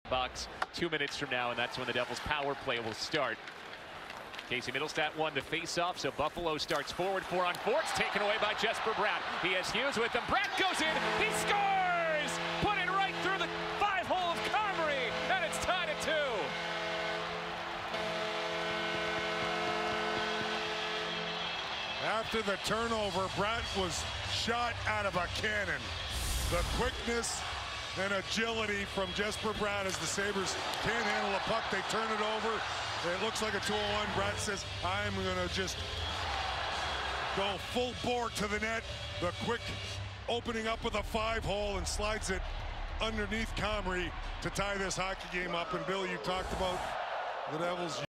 box 2 minutes from now, and that's when the Devils' power play will start. Casey Mittelstadt won the face-off, so Buffalo starts forward, 4-on-4. It's taken away by Jesper Bratt. He has Hughes with him. Bratt goes in. He scores! Put it right through the 5-hole of Comrie, and it's tied at 2. After the turnover, Bratt was shot out of a cannon. The quickness and agility from Jesper Bratt as the Sabres can't handle the puck. They turn it over. It looks like a 2-on-1. Bratt says, I'm going to just go full bore to the net. The quick opening up of the 5-hole and slides it underneath Comrie to tie this hockey game up. And Bill, you talked about the Devils